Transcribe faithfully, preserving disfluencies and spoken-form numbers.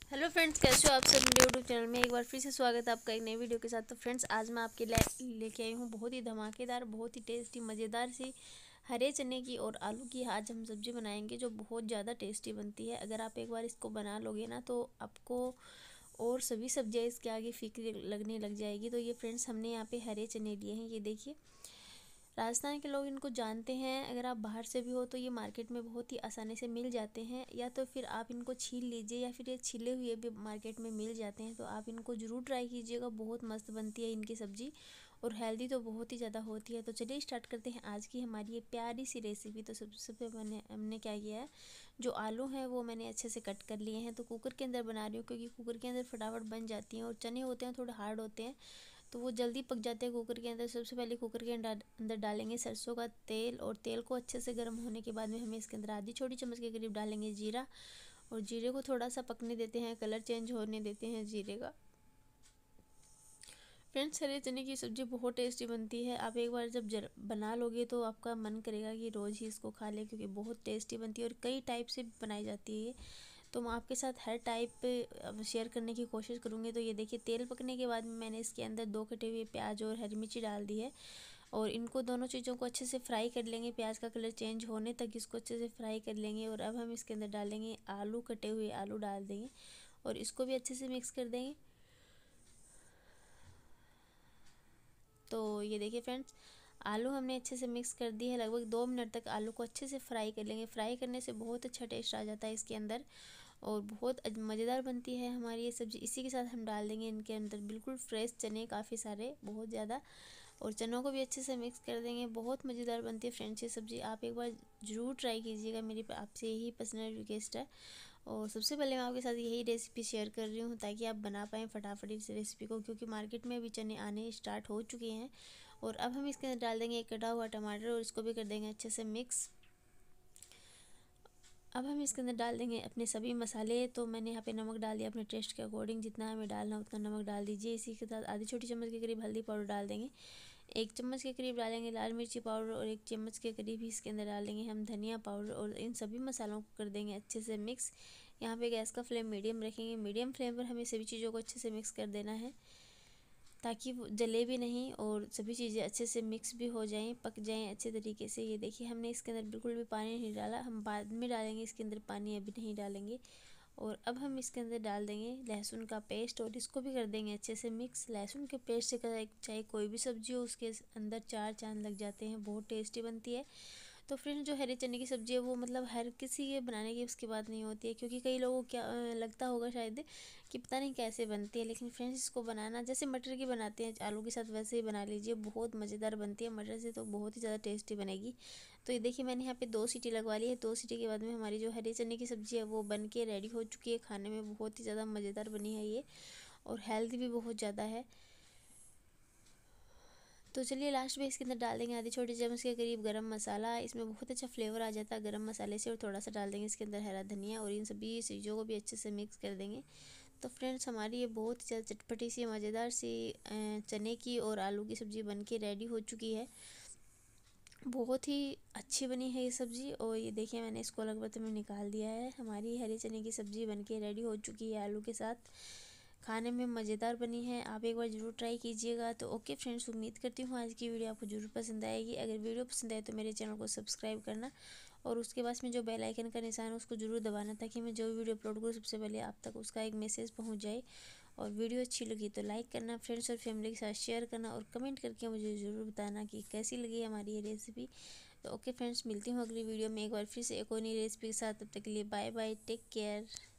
Hello friends, कैसे हो आप सब मेरे यूट्यूब चैनल में। एक बार फिर से स्वागत है आपका एक नई वीडियो के साथ। तो फ्रेंड्स, आज मैं आपके लिए लेके आई हूँ बहुत ही धमाकेदार, बहुत ही टेस्टी, मज़ेदार सी हरे चने की और आलू की आज हम सब्ज़ी बनाएंगे जो बहुत ज़्यादा टेस्टी बनती है। अगर आप एक बार इसको बना लोगे ना तो आपको और सभी सब्जियाँ इसके आगे फीकी लगने लग जाएगी। तो ये फ्रेंड्स, हमने यहाँ पे हरे चने लिए हैं, ये देखिए। राजस्थान के लोग इनको जानते हैं। अगर आप बाहर से भी हो तो ये मार्केट में बहुत ही आसानी से मिल जाते हैं, या तो फिर आप इनको छील लीजिए, या फिर ये छिले हुए भी मार्केट में मिल जाते हैं। तो आप इनको ज़रूर ट्राई कीजिएगा, बहुत मस्त बनती है इनकी सब्ज़ी और हेल्दी तो बहुत ही ज़्यादा होती है। तो चलिए स्टार्ट करते हैं आज की हमारी ये प्यारी सी रेसिपी। तो सबसे पहले मैंने हमने क्या किया है, जो आलू हैं वो मैंने अच्छे से कट कर लिए हैं। तो कुकर के अंदर बना रही हूँ क्योंकि कुकर के अंदर फटाफट बन जाती हैं, और चने होते हैं थोड़े हार्ड होते हैं तो वो जल्दी पक जाते हैं कुकर के अंदर। सबसे पहले कुकर के अंदर डालेंगे सरसों का तेल, और तेल को अच्छे से गर्म होने के बाद में हमें इसके अंदर आधी छोटी चम्मच के करीब डालेंगे जीरा, और जीरे को थोड़ा सा पकने देते हैं, कलर चेंज होने देते हैं जीरे का। फ्रेंड्स, हरे चने की सब्ज़ी बहुत टेस्टी बनती है। आप एक बार जब जर बना लोगे तो आपका मन करेगा कि रोज़ ही इसको खा लें, क्योंकि बहुत टेस्टी बनती है और कई टाइप से बनाई जाती है। तो मैं आपके साथ हर टाइप पे शेयर करने की कोशिश करूँगी। तो ये देखिए, तेल पकने के बाद में मैंने इसके अंदर दो कटे हुए प्याज और हरी मिर्ची डाल दी है, और इनको दोनों चीज़ों को अच्छे से फ्राई कर लेंगे। प्याज का कलर चेंज होने तक इसको अच्छे से फ्राई कर लेंगे। और अब हम इसके अंदर डालेंगे आलू, कटे हुए आलू डाल देंगे और इसको भी अच्छे से मिक्स कर देंगे। तो ये देखिए फ्रेंड्स, आलू हमने अच्छे से मिक्स कर दी है। लगभग दो मिनट तक आलू को अच्छे से फ्राई कर लेंगे। फ्राई करने से बहुत अच्छा टेस्ट आ जाता है इसके अंदर, और बहुत मज़ेदार बनती है हमारी ये सब्ज़ी। इसी के साथ हम डाल देंगे इनके अंदर बिल्कुल फ्रेश चने, काफ़ी सारे, बहुत ज़्यादा, और चनों को भी अच्छे से मिक्स कर देंगे। बहुत मज़ेदार बनती है फ्रेंड्स ये सब्ज़ी, आप एक बार ज़रूर ट्राई कीजिएगा, मेरी आपसे यही पर्सनल रिक्वेस्ट है। और सबसे पहले मैं आपके साथ यही रेसिपी शेयर कर रही हूँ ताकि आप बना पाएँ फटाफट इस रेसिपी को, क्योंकि मार्केट में भी चने आने स्टार्ट हो चुके हैं। और अब हम इसके अंदर डाल देंगे एक कटा हुआ टमाटर, और इसको भी कर देंगे अच्छे से मिक्स। अब हम इसके अंदर डाल देंगे अपने सभी मसाले। तो मैंने यहाँ पे नमक डाल दिया अपने टेस्ट के अकॉर्डिंग, जितना हमें डालना उतना नमक डाल दीजिए। इसी के साथ आधी छोटी चम्मच के करीब हल्दी पाउडर डाल देंगे, एक चम्मच के करीब डालेंगे लाल मिर्ची पाउडर, और एक चम्मच के करीब ही इसके अंदर डालेंगे हम धनिया पाउडर। और इन सभी मसालों को कर देंगे अच्छे से मिक्स। यहाँ पे गैस का फ्लेम मीडियम रखेंगे। मीडियम फ्लेम पर हमें सभी चीज़ों को अच्छे से मिक्स कर देना है, ताकि वो जले भी नहीं और सभी चीज़ें अच्छे से मिक्स भी हो जाएं, पक जाएं अच्छे तरीके से। ये देखिए, हमने इसके अंदर बिल्कुल भी पानी नहीं डाला, हम बाद में डालेंगे इसके अंदर पानी, अभी नहीं डालेंगे। और अब हम इसके अंदर डाल देंगे लहसुन का पेस्ट, और इसको भी कर देंगे अच्छे से मिक्स। लहसुन के पेस्ट से चाहे कोई भी सब्जी हो, उसके अंदर चार चांद लग जाते हैं, बहुत टेस्टी बनती है। तो फ्रेंड्स, जो हरे चने की सब्ज़ी है वो मतलब हर किसी के बनाने की उसकी बात नहीं होती है, क्योंकि कई लोगों को क्या लगता होगा शायद कि पता नहीं कैसे बनती है। लेकिन फ्रेंड्स, इसको बनाना जैसे मटर की बनाते हैं आलू के साथ, वैसे ही बना लीजिए, बहुत मज़ेदार बनती है। मटर से तो बहुत ही ज़्यादा टेस्टी बनेगी। तो ये देखिए, मैंने यहाँ पे दो सीटी लगवा ली है। दो सीटी के बाद में हमारी जो हरे चने की सब्ज़ी है वो बन के रेडी हो चुकी है। खाने में बहुत ही ज़्यादा मज़ेदार बनी है ये, और हेल्दी भी बहुत ज़्यादा है। तो चलिए, लास्ट में इसके अंदर डाल देंगे आधी छोटी चम्मच के करीब गरम मसाला। इसमें बहुत अच्छा फ्लेवर आ जाता है गरम मसाले से। और थोड़ा सा डाल देंगे इसके अंदर हरा धनिया, और इन सभी चीज़ों को भी अच्छे से मिक्स कर देंगे। तो फ्रेंड्स, हमारी ये बहुत ही ज़्यादा चटपटी सी, मज़ेदार सी चने की और आलू की सब्ज़ी बन के रेडी हो चुकी है। बहुत ही अच्छी बनी है ये सब्ज़ी। और ये देखिए, मैंने इसको अलग बर्तन में निकाल दिया है। हमारी हरी चने की सब्ज़ी बन के रेडी हो चुकी है आलू के साथ। खाने में मज़ेदार बनी है, आप एक बार ज़रूर ट्राई कीजिएगा। तो ओके फ्रेंड्स, उम्मीद करती हूँ आज की वीडियो आपको ज़रूर पसंद आएगी। अगर वीडियो पसंद आए तो मेरे चैनल को सब्सक्राइब करना, और उसके पास में जो बेल आइकन का निशान है उसको ज़रूर दबाना, ताकि मैं जो वीडियो अपलोड करूँ सबसे पहले आप तक उसका एक मैसेज पहुँच जाए। और वीडियो अच्छी लगी तो लाइक करना, फ्रेंड्स और फैमिली के साथ शेयर करना, और कमेंट करके मुझे ज़रूर बताना कि कैसी लगी हमारी ये रेसिपी। तो ओके फ्रेंड्स, मिलती हूँ अगली वीडियो में एक बार फिर से एक और नई रेसिपी के साथ। तब तक के लिए बाय बाय, टेक केयर।